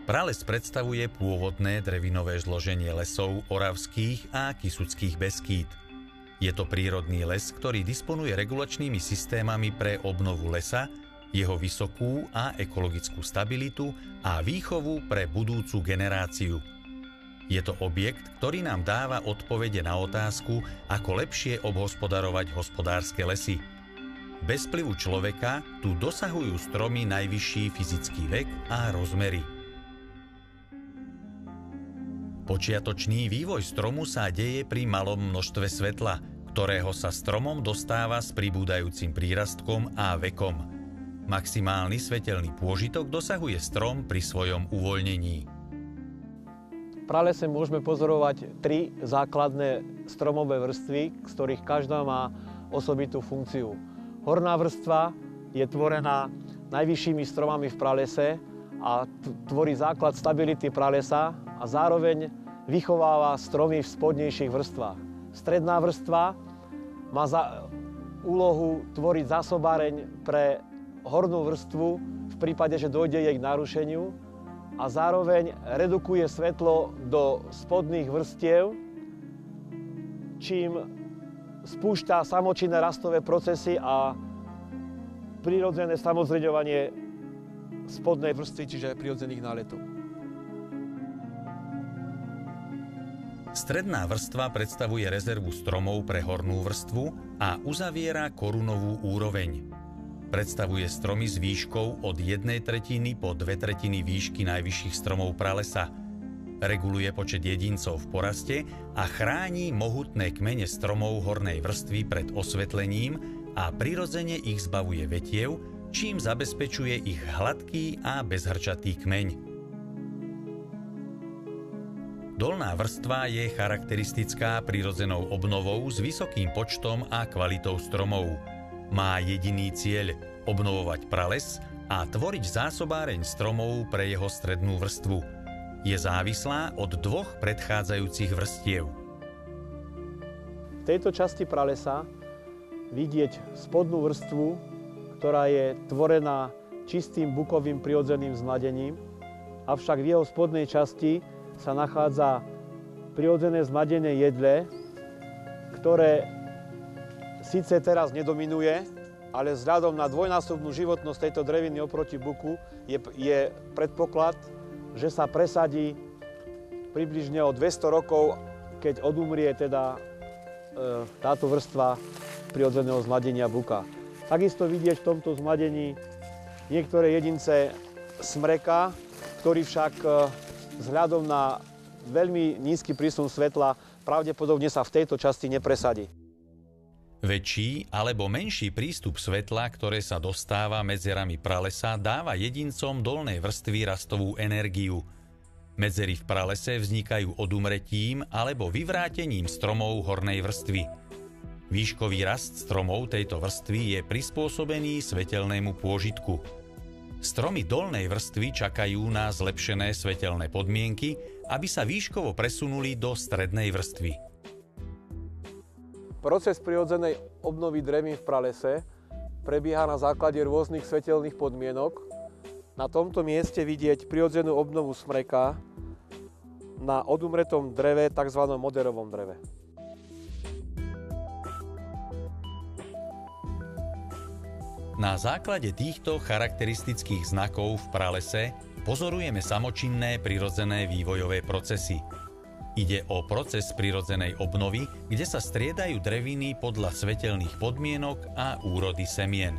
Prales predstavuje pôvodné drevinové zloženie lesov oravských a kysuckých Beskýd. Je to prírodný les, ktorý disponuje regulačnými systémami pre obnovu lesa, jeho vysokú a ekologickú stabilitu a výchovu pre budúcu generáciu. Je to objekt, ktorý nám dáva odpovede na otázku, ako lepšie obhospodarovať hospodárske lesy. Bez vplyvu človeka tu dosahujú stromy najvyšší fyzický vek a rozmery. Počiatočný vývoj stromu sa deje pri malom množstve svetla, ktorého sa stromom dostáva s pribúdajúcim prírastkom a vekom. Maximálny svetelný pôžitok dosahuje strom pri svojom uvoľnení. V pralese môžeme pozorovať 3 základné stromové vrstvy, z ktorých každá má osobitú funkciu. Horná vrstva je tvorená najvyššími stromami v pralese a tvorí základ stability pralesa a zároveň vychováva stromy v spodnejších vrstvách. Stredná vrstva má za úlohu tvoriť zásobáreň pre hornú vrstvu v prípade, že dojde jej k narušeniu a zároveň redukuje svetlo do spodných vrstiev, čím spúšťa samočinné rastové procesy a prirodzené samozreďovanie spodnej vrstvy, čiže prirodzených náletov. Stredná vrstva predstavuje rezervu stromov pre hornú vrstvu a uzaviera korunovú úroveň. Predstavuje stromy s výškou od 1/3 po 2/3 výšky najvyšších stromov pralesa. Reguluje počet jedincov v poraste a chráni mohutné kmene stromov hornej vrstvy pred osvetlením a prirodzene ich zbavuje vetiev, čím zabezpečuje ich hladký a bezhrčatý kmeň. Dolná vrstva je charakteristická prirodzenou obnovou s vysokým počtom a kvalitou stromov. Má jediný cieľ – obnovovať prales a tvoriť zásobáreň stromov pre jeho strednú vrstvu. Je závislá od 2 predchádzajúcich vrstiev. V tejto časti pralesa vidieť spodnú vrstvu, ktorá je tvorená čistým bukovým prirodzeným zmladením, avšak v jeho spodnej časti sa nachádza prirodzené zmladené jedle, ktoré síce teraz nedominuje, ale vzhľadom na dvojnásobnú životnosť tejto dreviny oproti buku je predpoklad, že sa presadí približne o 200 rokov, keď odumrie teda táto vrstva prirodzeného zmladenia buka. Takisto vidieť v tomto zmladení niektoré jedince smreka, ktorý však vzhľadom na veľmi nízky prísun svetla pravdepodobne sa v tejto časti nepresadí. Väčší alebo menší prístup svetla, ktoré sa dostáva medzerami pralesa, dáva jedincom dolnej vrstvy rastovú energiu. Medzery v pralese vznikajú odumretím alebo vyvrátením stromov hornej vrstvy. Výškový rast stromov tejto vrstvy je prispôsobený svetelnému pôžitku. Stromy dolnej vrstvy čakajú na zlepšené svetelné podmienky, aby sa výškovo presunuli do strednej vrstvy. Proces prirodzenej obnovy drevín v pralese prebieha na základe rôznych svetelných podmienok. Na tomto mieste vidieť prirodzenú obnovu smreka na odumretom dreve, tzv. Moderovom dreve. Na základe týchto charakteristických znakov v pralese pozorujeme samočinné prirodzené vývojové procesy. Ide o proces prirodzenej obnovy, kde sa striedajú dreviny podľa svetelných podmienok a úrody semien.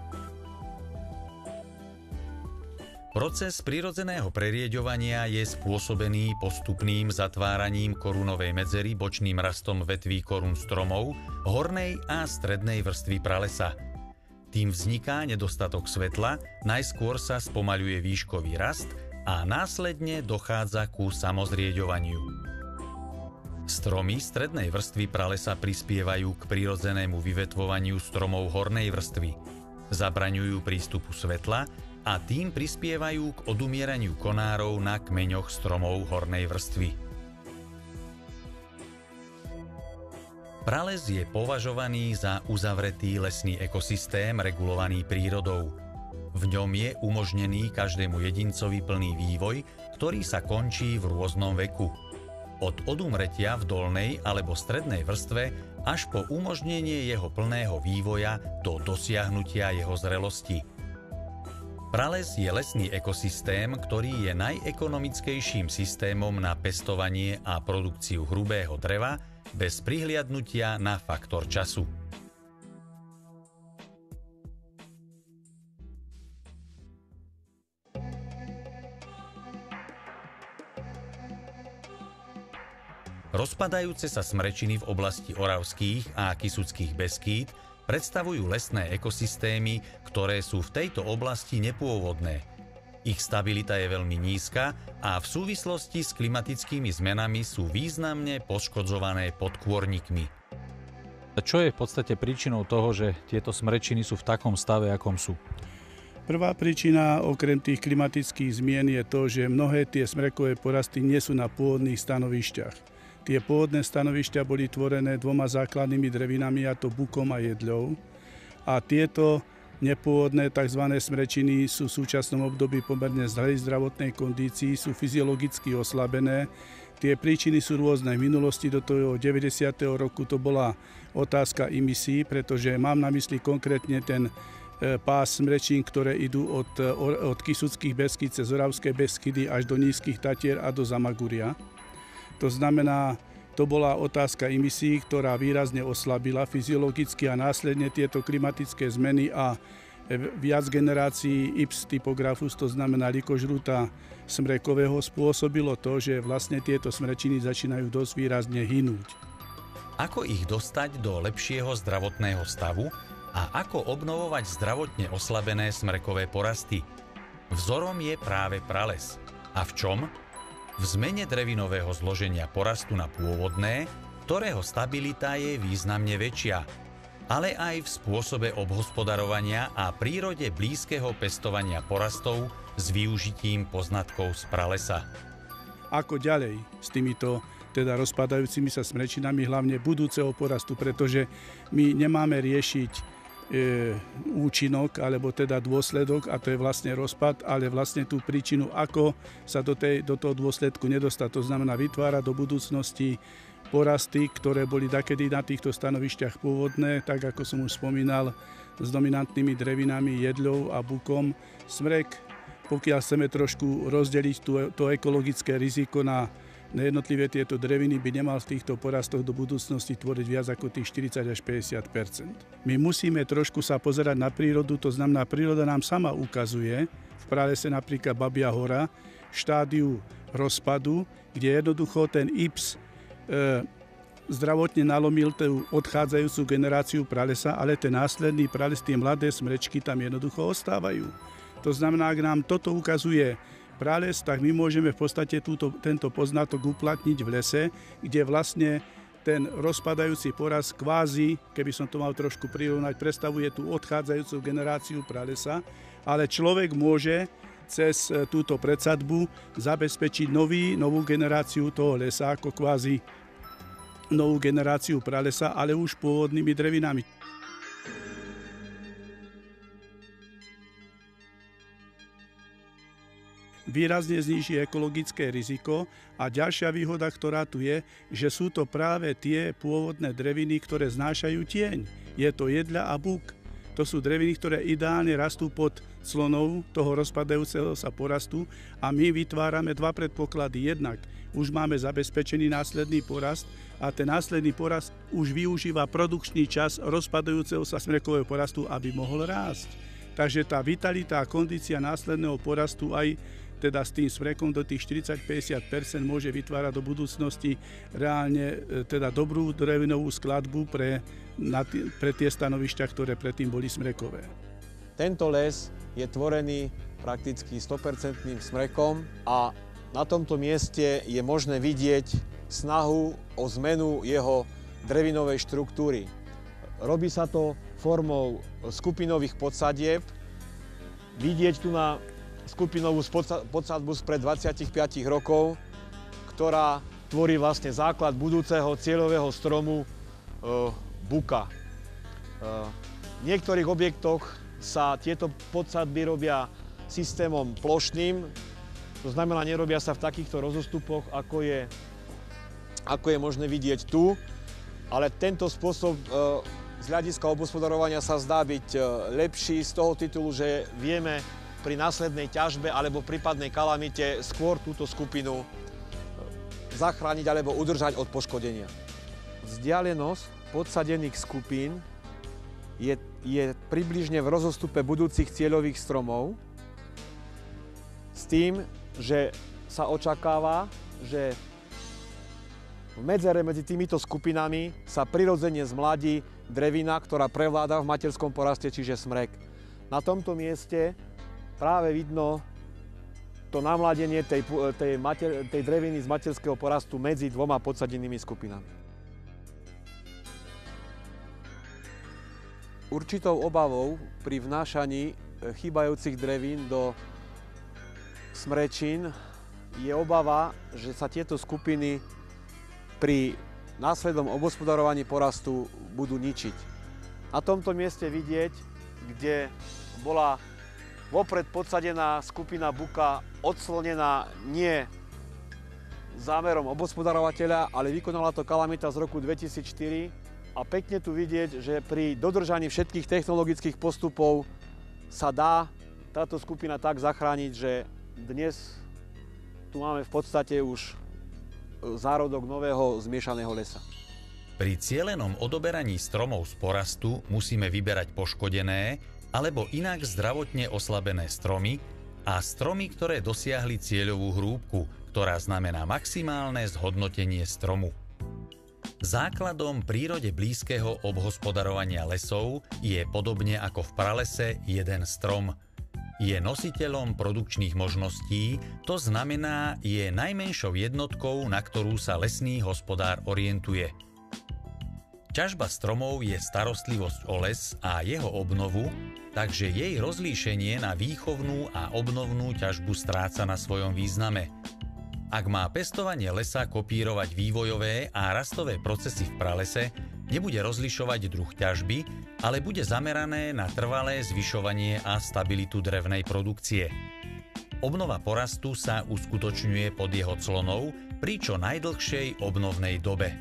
Proces prirodzeného prerieďovania je spôsobený postupným zatváraním korunovej medzery bočným rastom vetví korún stromov, hornej a strednej vrstvy pralesa. Tým vzniká nedostatok svetla, najskôr sa spomaľuje výškový rast a následne dochádza ku samozrieďovaniu. Stromy strednej vrstvy pralesa prispievajú k prirodzenému vyvetvovaniu stromov hornej vrstvy, zabraňujú prístupu svetla a tým prispievajú k odumieraniu konárov na kmeňoch stromov hornej vrstvy. Prales je považovaný za uzavretý lesný ekosystém regulovaný prírodou. V ňom je umožnený každému jedincovi plný vývoj, ktorý sa končí v rôznom veku. Od odumretia v dolnej alebo strednej vrstve až po umožnenie jeho plného vývoja do dosiahnutia jeho zrelosti. Prales je lesný ekosystém, ktorý je najekonomickejším systémom na pestovanie a produkciu hrubého dreva bez prihliadnutia na faktor času. Rozpadajúce sa smrečiny v oblasti Oravských a Kysuckých Beskýd predstavujú lesné ekosystémy, ktoré sú v tejto oblasti nepôvodné. Ich stabilita je veľmi nízka a v súvislosti s klimatickými zmenami sú významne poškodzované podkôrnikmi. Čo je v podstate príčinou toho, že tieto smrečiny sú v takom stave, akom sú? Prvá príčina okrem tých klimatických zmien je to, že mnohé tie smrekové porasty nie sú na pôvodných stanovišťach. Tie pôvodné stanovišťa boli tvorené dvoma základnými drevinami, a to bukom a jedľou. A tieto nepôvodné tzv. Smrečiny sú v súčasnom období pomerne zlej zdravotnej kondícii, sú fyziologicky oslabené. Tie príčiny sú rôzne. V minulosti do toho 90. roku to bola otázka emisí, pretože mám na mysli konkrétne ten pás smrečín, ktoré idú od Kysuckých Beskýd cez Oravské Beskydy až do Nízkych Tatier a do Zamaguria. To znamená, to bola otázka emisí, ktorá výrazne oslabila fyziologicky a následne tieto klimatické zmeny a viac generácií Ips typografus, to znamená likožruta smrekového, spôsobilo to, že vlastne tieto smrečiny začínajú dosť výrazne hynúť. Ako ich dostať do lepšieho zdravotného stavu a ako obnovovať zdravotne oslabené smrekové porasty? Vzorom je práve prales. A v čom? V zmene drevinového zloženia porastu na pôvodné, ktorého stabilita je významne väčšia, ale aj v spôsobe obhospodarovania a prírode blízkeho pestovania porastov s využitím poznatkov z pralesa. Ako ďalej s týmito rozpadajúcimi sa smrečinami, hlavne budúceho porastu, pretože my nemáme riešiť účinok, alebo teda dôsledok, a to je vlastne rozpad, ale vlastne tú príčinu, ako sa do toho dôsledku nedostať. To znamená vytvárať do budúcnosti porasty, ktoré boli dakedy na týchto stanovišťach pôvodné, tak ako som už spomínal, s dominantnými drevinami, jedľou a bukom. Smrek, pokiaľ chceme trošku rozdeliť to ekologické riziko na jednotlivé tieto dreviny, by nemal v týchto porastoch do budúcnosti tvoriť viac ako tých 40 až 50%. My musíme trošku sa pozerať na prírodu, to znamená, príroda nám sama ukazuje, v pralese napríklad Babia hora, štádiu rozpadu, kde jednoducho ten Ips zdravotne nalomil tú odchádzajúcu generáciu pralesa, ale ten následný prales, tie mladé smrečky tam jednoducho ostávajú. To znamená, ak nám toto ukazuje prales, tak my môžeme v podstate tento poznatok uplatniť v lese, kde vlastne ten rozpadajúci porast kvázi, keby som to mal trošku prirovnať, predstavuje tú odchádzajúcu generáciu pralesa, ale človek môže cez túto predsadbu zabezpečiť novú generáciu toho lesa, ako kvázi novú generáciu pralesa, ale už pôvodnými drevinami. Výrazne zníži ekologické riziko a ďalšia výhoda, ktorá tu je, že sú to práve tie pôvodné dreviny, ktoré znášajú tieň. Je to jedľa a buk. To sú dreviny, ktoré ideálne rastú pod clonou toho rozpadajúceho sa porastu a my vytvárame dva predpoklady. Jednak už máme zabezpečený následný porast a ten následný porast už využíva produkčný čas rozpadajúceho sa smrekového porastu, aby mohol rásť. Takže tá vitalita a kondícia následného porastu aj teda s tým smrekom do tých 40-50% môže vytvárať do budúcnosti reálne teda dobrú drevinovú skladbu pre tie stanovišťa, ktoré predtým boli smrekové. Tento les je tvorený prakticky 100% smrekom a na tomto mieste je možné vidieť snahu o zmenu jeho drevinovej štruktúry. Robí sa to formou skupinových podsadieb. Vidieť tu na skupinovú podsadbu spred 25 rokov, ktorá tvorí vlastne základ budúceho cieľového stromu buka. V niektorých objektoch sa tieto podsadby robia systémom plošným, To znamená, nerobia sa v takýchto rozostupoch, ako je možné vidieť tu, ale tento spôsob z hľadiska obhospodarovania sa zdá byť lepší z toho titulu, že vieme pri následnej ťažbe alebo prípadnej kalamite skôr túto skupinu zachrániť alebo udržať od poškodenia. Vzdialenosť podsadených skupín je približne v rozostupe budúcich cieľových stromov s tým, že sa očakáva, že v medzere medzi týmito skupinami sa prirodzene zmladí drevina, ktorá prevláda v materskom poraste, čiže smrek. Na tomto mieste práve vidno to namladenie tej dreviny z materského porastu medzi dvoma podsadenými skupinami. Určitou obavou pri vnášaní chýbajúcich drevín do smrečín je obava, že sa tieto skupiny pri následnom obhospodarovaní porastu budú ničiť. Na tomto mieste vidieť, kde bola vopred podsadená skupina buka odslnená nie zámerom obhospodarovateľa, ale vykonala to kalamita z roku 2004 a pekne tu vidieť, že pri dodržaní všetkých technologických postupov sa dá táto skupina tak zachrániť, že dnes tu máme v podstate už zárodok nového zmiešaného lesa. Pri cielenom odoberaní stromov z porastu musíme vyberať poškodené alebo inak zdravotne oslabené stromy a stromy, ktoré dosiahli cieľovú hrúbku, ktorá znamená maximálne zhodnotenie stromu. Základom prírode blízkeho obhospodarovania lesov je podobne ako v pralese jeden strom. Je nositeľom produkčných možností, to znamená, je najmenšou jednotkou, na ktorú sa lesný hospodár orientuje. Ťažba stromov je starostlivosť o les a jeho obnovu, takže jej rozlíšenie na výchovnú a obnovnú ťažbu stráca na svojom význame. Ak má pestovanie lesa kopírovať vývojové a rastové procesy v pralese, nebude rozlišovať druh ťažby, ale bude zamerané na trvalé zvyšovanie a stabilitu drevnej produkcie. Obnova porastu sa uskutočňuje pod jeho clonou pri čo najdlhšej obnovnej dobe.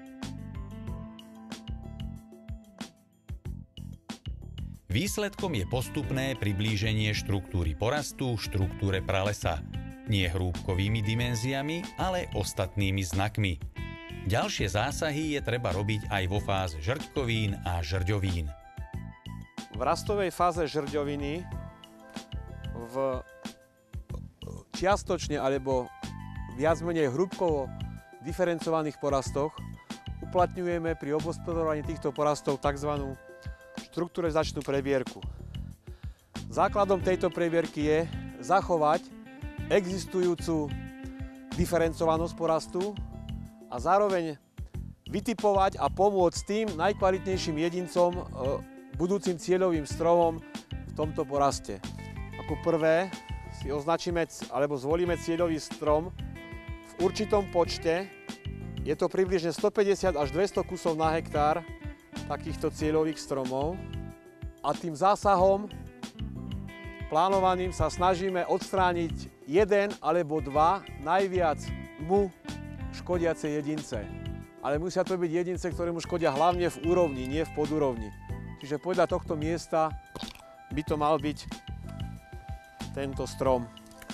Výsledkom je postupné priblíženie štruktúry porastu štruktúre pralesa. Nie hrúbkovými dimenziami, ale ostatnými znakmi. Ďalšie zásahy je treba robiť aj vo fáze žrťkovín a žrďovín. V rastovej fáze žrďoviny v čiastočne alebo viac menej hrúbkovo diferencovaných porastoch uplatňujeme pri obhospodarovaní týchto porastov tzv. Štrukturizačnú prebierku. Základom tejto prebierky je zachovať existujúcu diferencovanosť porastu a zároveň vytipovať a pomôcť tým najkvalitnejším jedincom budúcim cieľovým stromom v tomto poraste. Ako prvé si označíme alebo zvolíme cieľový strom v určitom počte. Je to približne 150 až 200 kusov na hektár takýchto cieľových stromov a tým zásahom plánovaným sa snažíme odstrániť jeden alebo dva najviac mu škodiace jedince. Ale musia to byť jedince, ktoré mu škodia hlavne v úrovni, nie v podúrovni. Čiže podľa tohto miesta by to mal byť tento strom.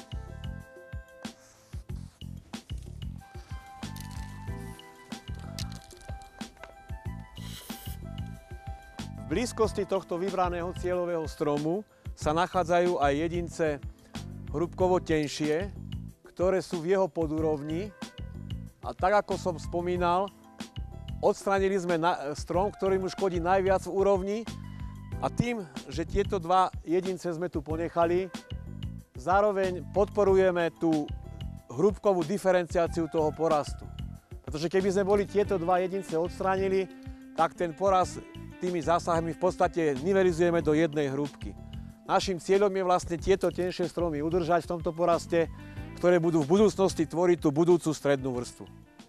V blízkosti tohto vybraného cieľového stromu sa nachádzajú aj jedince hrúbkovo tenšie, ktoré sú v jeho podúrovni. A tak, ako som spomínal, odstránili sme strom, ktorý mu škodí najviac v úrovni. A tým, že tieto dva jedince sme tu ponechali, zároveň podporujeme tú hrúbkovú diferenciáciu toho porastu. Pretože keby sme boli tieto dva jedince odstránili, tak ten porast tými zásahmi v podstate nivelizujeme do jednej hrúbky. Naším cieľom je vlastne tieto tenšie stromy udržať v tomto poraste, ktoré budú v budúcnosti tvoriť tú budúcu strednú vrstvu.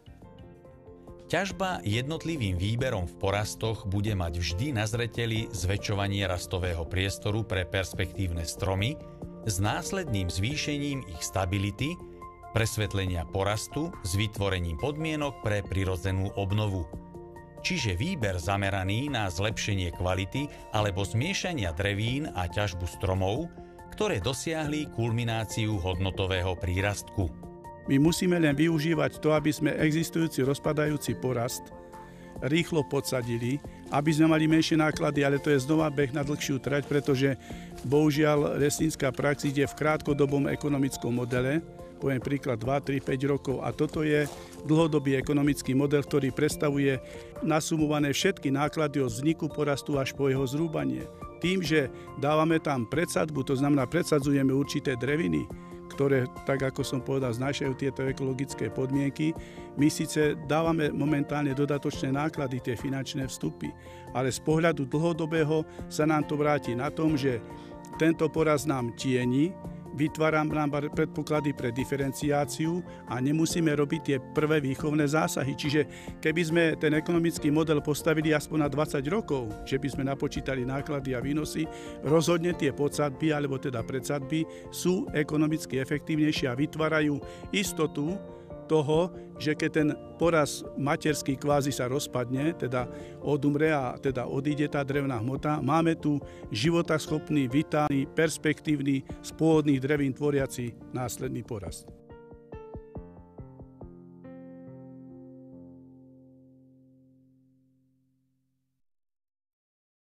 Ťažba jednotlivým výberom v porastoch bude mať vždy na zreteli zväčšovanie rastového priestoru pre perspektívne stromy s následným zvýšením ich stability, presvetlenia porastu s vytvorením podmienok pre prirodzenú obnovu. Čiže výber zameraný na zlepšenie kvality alebo zmiešania drevín a ťažbu stromov, ktoré dosiahli kulmináciu hodnotového prírastku. My musíme len využívať to, aby sme existujúci rozpadajúci porast rýchlo podsadili, aby sme mali menšie náklady, ale to je znova beh na dlhšiu trať, pretože bohužiaľ lesnícka prax ide v krátkodobom ekonomickom modele, poviem príklad 2, 3, 5 rokov a toto je dlhodobý ekonomický model, ktorý predstavuje nasumované všetky náklady od vzniku porastu až po jeho zrúbanie. Tým, že dávame tam predsadbu, to znamená predsadzujeme určité dreviny, ktoré, tak ako som povedal, znášajú tieto ekologické podmienky. My síce dávame momentálne dodatočné náklady, tie finančné vstupy, ale z pohľadu dlhodobého sa nám to vráti na tom, že tento porast nám tieni, vytvára nám predpoklady pre diferenciáciu a nemusíme robiť tie prvé výchovné zásahy. Čiže keby sme ten ekonomický model postavili aspoň na 20 rokov, že by sme napočítali náklady a výnosy, rozhodne tie podsadby alebo teda predsadby sú ekonomicky efektívnejšie a vytvárajú istotu toho, že keď ten porast materský kvázi sa rozpadne, teda odumre a teda odíde tá drevná hmota, máme tu životaschopný, vitálny, perspektívny z pôvodných drevín tvoriaci následný porast.